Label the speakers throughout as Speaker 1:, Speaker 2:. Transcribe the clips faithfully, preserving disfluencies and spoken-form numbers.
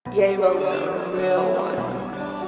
Speaker 1: Yayvo's a real one.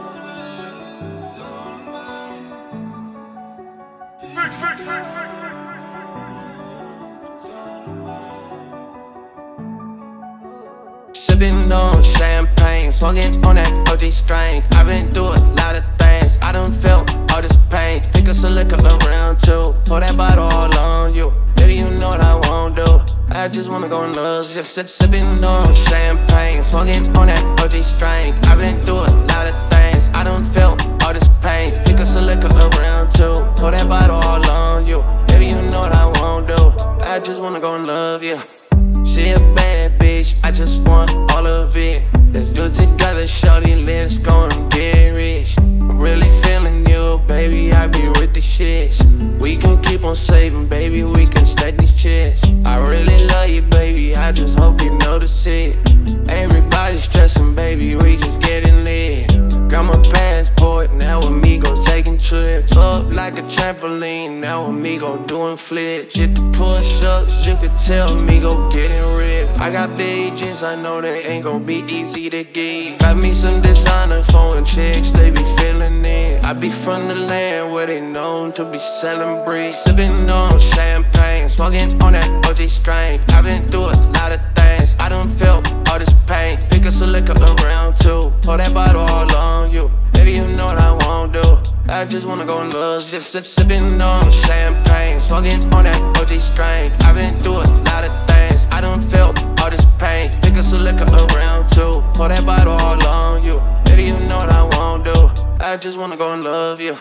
Speaker 2: Sipping on champagne, smoking on that O G strain. I've been through a lot of things, I done felt all this pain. Pick us a liquor around too, pour that bottle all on you. Baby, you know what I won't do, I just wanna go in love. Just sit sipping on champagne, smoking on that O G strain. I've been through a lot of things, I done felt all this pain. Pick us a liquor around too, pour that bottle all on you. Baby, you know what I won't do, I just wanna go in love, yeah. She a bad bitch, I just want all of it. Let's do it together, shorty, let's go and get rich. I'm really feeling you, baby, I be with the shits. We can keep on saving, baby, we can stack these checks. I really love you, baby, I just hope you notice it. Everybody stressing, baby, we just getting lit. Got my passport, now with me go taking trips. Up like a trampoline, now with me go doing flips. Shit the push-ups, you could tell me go getting ripped. I got big jeans, I know they ain't gon' be easy to get. Got me some designer foreign chicks, they be feeling it. I be from the land where they known to be selling bricks. Sipping on champagne, smoking on that O G strain. I've been through a lot of things, I done felt all this pain. Pick us a liquor around too, pour that bottle all on you. Baby, you know what I won't do, I just wanna go in love. Just sit sipping on champagne, smoking on that O G strain. I've been through a lot of things, I done felt all this pain. Pick us a liquor around too, pour that bottle all on you. Baby, you know what I won't do, I just wanna go in love, yeah.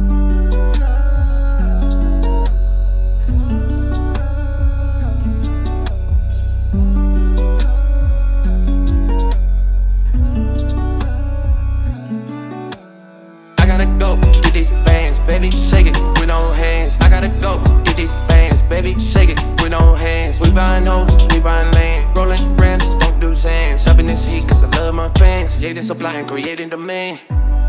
Speaker 2: Baby, shake it with no hands. I gotta go get these bands. Baby, shake it with no hands. We buying hoes, we buying land. Rolling grams, don't do sands. Up in this heat cause I love my fans. Yeah, they supply and creating demand.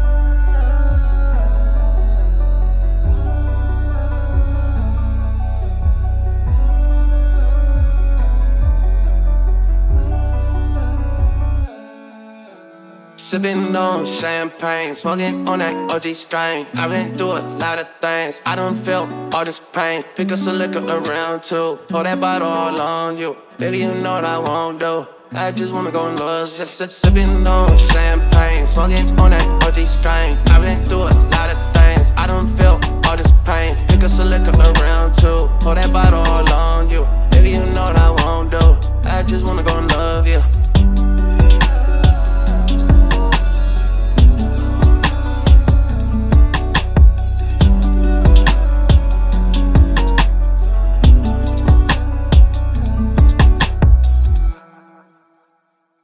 Speaker 2: Sipping on champagne, smoking on that O G strain. I've been through a lot of things, I done felt all this pain. Pick us a liquor around too, pour that bottle all on you. Baby, you know what I won't do, I just wanna go in love. Just sit sipping on champagne, smoking on that O G strain. I've been through a lot of things, I done felt all this pain. Pick us a liquor around too, pour that bottle all on you. Baby, you know what I won't do, I just wanna go in love, yeah.